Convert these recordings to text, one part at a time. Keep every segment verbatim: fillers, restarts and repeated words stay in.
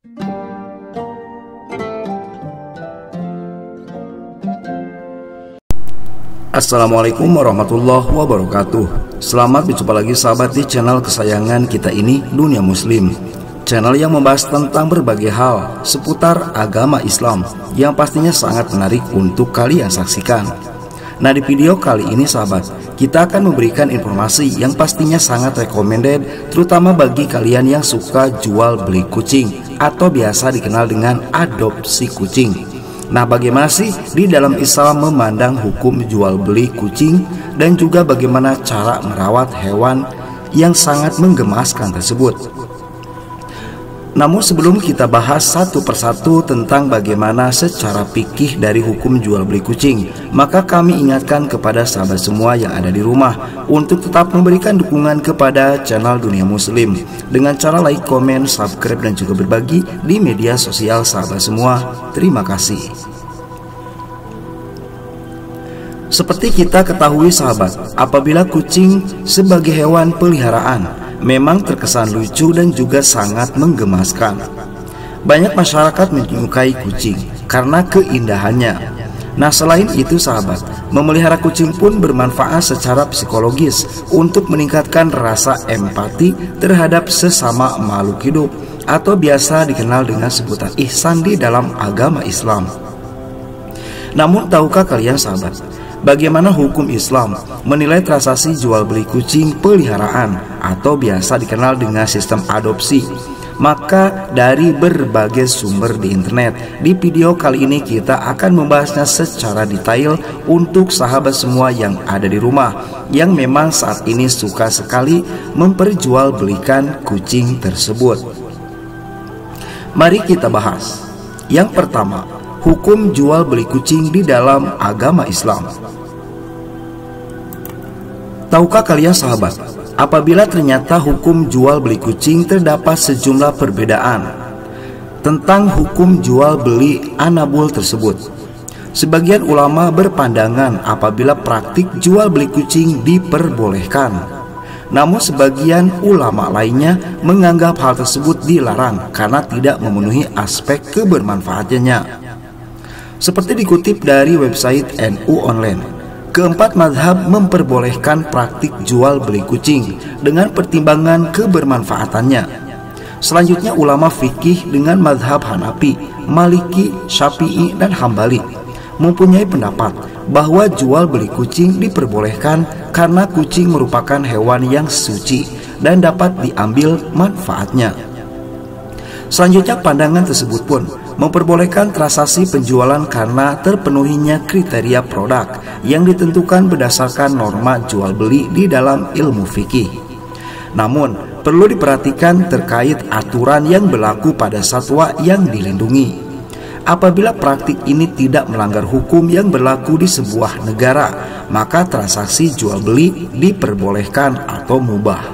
Assalamualaikum warahmatullahi wabarakatuh. Selamat berjumpa lagi sahabat di channel kesayangan kita ini, Dunia Muslim. Channel yang membahas tentang berbagai hal seputar agama Islam yang pastinya sangat menarik untuk kalian saksikan. Nah, di video kali ini sahabat, kita akan memberikan informasi yang pastinya sangat recommended, terutama bagi kalian yang suka jual beli kucing atau biasa dikenal dengan adopsi kucing. Nah, bagaimana sih di dalam Islam memandang hukum jual beli kucing dan juga bagaimana cara merawat hewan yang sangat menggemaskan tersebut. Namun sebelum kita bahas satu persatu tentang bagaimana secara fikih dari hukum jual beli kucing, maka kami ingatkan kepada sahabat semua yang ada di rumah untuk tetap memberikan dukungan kepada channel Dunia Muslim dengan cara like, komen, subscribe, dan juga berbagi di media sosial sahabat semua. Terima kasih. Seperti kita ketahui sahabat, apabila kucing sebagai hewan peliharaan memang terkesan lucu dan juga sangat menggemaskan. Banyak masyarakat menyukai kucing karena keindahannya. Nah, selain itu sahabat, memelihara kucing pun bermanfaat secara psikologis untuk meningkatkan rasa empati terhadap sesama makhluk hidup atau biasa dikenal dengan sebutan ihsan di dalam agama Islam. Namun tahukah kalian sahabat, bagaimana hukum Islam menilai transaksi jual beli kucing peliharaan atau biasa dikenal dengan sistem adopsi? Maka dari berbagai sumber di internet, di video kali ini kita akan membahasnya secara detail untuk sahabat semua yang ada di rumah yang memang saat ini suka sekali memperjualbelikan kucing tersebut. Mari kita bahas. Yang pertama, hukum jual beli kucing di dalam agama Islam. Tahukah kalian sahabat, apabila ternyata hukum jual beli kucing terdapat sejumlah perbedaan tentang hukum jual beli anabul tersebut. Sebagian ulama berpandangan apabila praktik jual beli kucing diperbolehkan, namun sebagian ulama lainnya menganggap hal tersebut dilarang karena tidak memenuhi aspek kebermanfaatannya. Seperti dikutip dari website N U Online, keempat mazhab memperbolehkan praktik jual beli kucing dengan pertimbangan kebermanfaatannya. Selanjutnya ulama fikih dengan mazhab Hanafi, Maliki, Syafi'i, dan Hambali mempunyai pendapat bahwa jual beli kucing diperbolehkan karena kucing merupakan hewan yang suci dan dapat diambil manfaatnya. Selanjutnya pandangan tersebut pun memperbolehkan transaksi penjualan karena terpenuhinya kriteria produk yang ditentukan berdasarkan norma jual beli di dalam ilmu fikih. Namun perlu diperhatikan terkait aturan yang berlaku pada satwa yang dilindungi. Apabila praktik ini tidak melanggar hukum yang berlaku di sebuah negara, maka transaksi jual beli diperbolehkan atau mubah.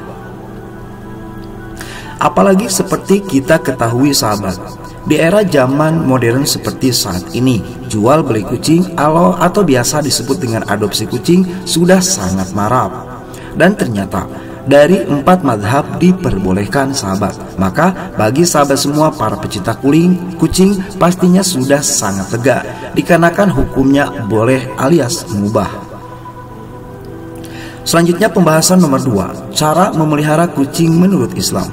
Apalagi seperti kita ketahui sahabat, di era zaman modern seperti saat ini, jual beli kucing atau biasa disebut dengan adopsi kucing sudah sangat marak. Dan ternyata dari empat mazhab diperbolehkan sahabat. Maka bagi sahabat semua para pecinta kucing, kucing pastinya sudah sangat lega dikarenakan hukumnya boleh alias mubah. Selanjutnya pembahasan nomor dua, cara memelihara kucing menurut Islam.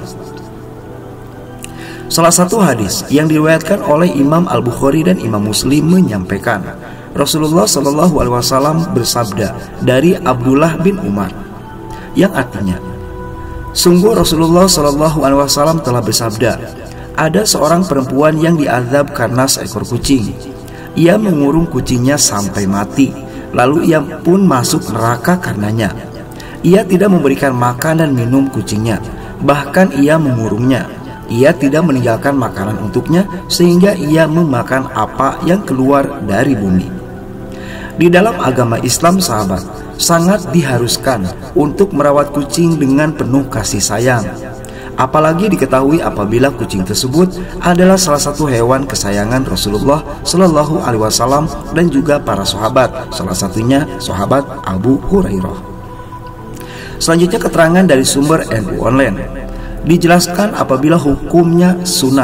Salah satu hadis yang diriwayatkan oleh Imam Al-Bukhari dan Imam Muslim menyampaikan, Rasulullah Shallallahu Alaihi Wasallam bersabda dari Abdullah bin Umar, yang artinya, sungguh Rasulullah Shallallahu Alaihi Wasallam telah bersabda, ada seorang perempuan yang diazab karena seekor kucing. Ia mengurung kucingnya sampai mati, lalu ia pun masuk neraka karenanya. Ia tidak memberikan makan dan minum kucingnya, bahkan ia mengurungnya. Ia tidak meninggalkan makanan untuknya sehingga ia memakan apa yang keluar dari bumi. Di dalam agama Islam sahabat, sangat diharuskan untuk merawat kucing dengan penuh kasih sayang. Apalagi diketahui apabila kucing tersebut adalah salah satu hewan kesayangan Rasulullah Shallallahu Alaihi Wasallam dan juga para sahabat, salah satunya sahabat Abu Hurairah. Selanjutnya keterangan dari sumber N U Online. Dijelaskan apabila hukumnya sunnah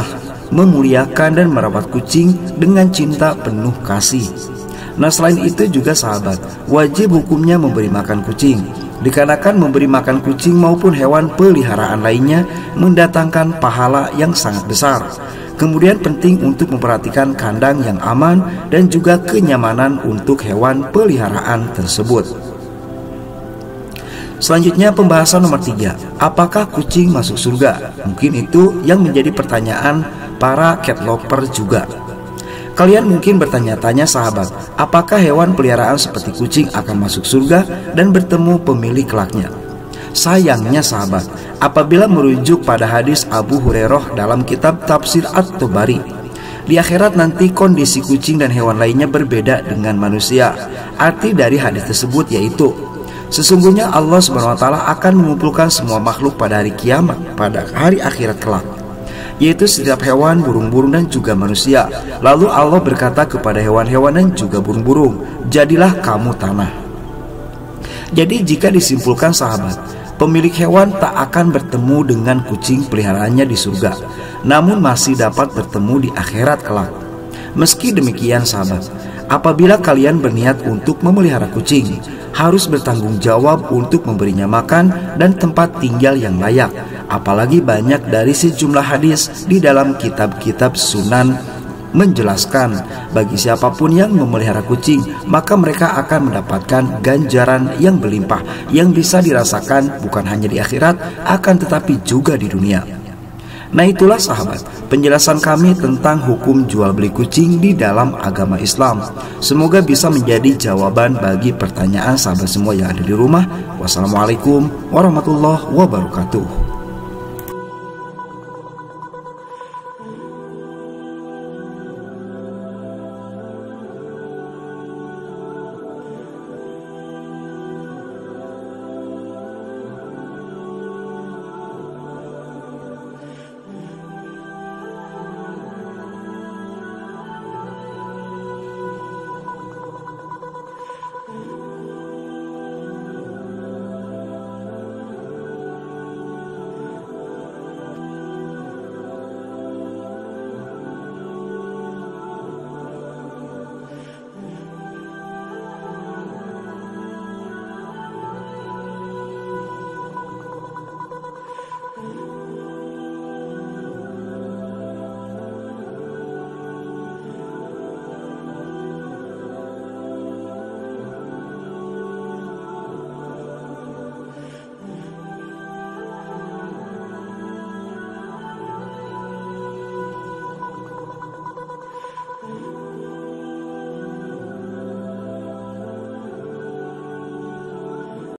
memuliakan dan merawat kucing dengan cinta penuh kasih. Nah, selain itu juga sahabat, wajib hukumnya memberi makan kucing, dikarenakan memberi makan kucing maupun hewan peliharaan lainnya mendatangkan pahala yang sangat besar. Kemudian penting untuk memperhatikan kandang yang aman dan juga kenyamanan untuk hewan peliharaan tersebut. Selanjutnya pembahasan nomor tiga, apakah kucing masuk surga? Mungkin itu yang menjadi pertanyaan para cat lover juga. Kalian mungkin bertanya-tanya sahabat, apakah hewan peliharaan seperti kucing akan masuk surga dan bertemu pemilik kelaknya? Sayangnya sahabat, apabila merujuk pada hadis Abu Hurairah dalam kitab Tafsir At-Tabari, di akhirat nanti kondisi kucing dan hewan lainnya berbeda dengan manusia. Arti dari hadis tersebut yaitu, sesungguhnya Allah subhanahu wa taala akan mengumpulkan semua makhluk pada hari kiamat, pada hari akhirat kelak, yaitu setiap hewan, burung-burung dan juga manusia. Lalu Allah berkata kepada hewan-hewan dan juga burung-burung, jadilah kamu tanah. Jadi jika disimpulkan sahabat, pemilik hewan tak akan bertemu dengan kucing peliharaannya di surga, namun masih dapat bertemu di akhirat kelak. Meski demikian sahabat, apabila kalian berniat untuk memelihara kucing, harus bertanggung jawab untuk memberinya makan dan tempat tinggal yang layak. Apalagi banyak dari sejumlah hadis di dalam kitab-kitab sunan menjelaskan bagi siapapun yang memelihara kucing, maka mereka akan mendapatkan ganjaran yang berlimpah yang bisa dirasakan bukan hanya di akhirat, akan tetapi juga di dunia. Nah, itulah sahabat penjelasan kami tentang hukum jual beli kucing di dalam agama Islam. Semoga bisa menjadi jawaban bagi pertanyaan sahabat semua yang ada di rumah. Wassalamualaikum warahmatullahi wabarakatuh.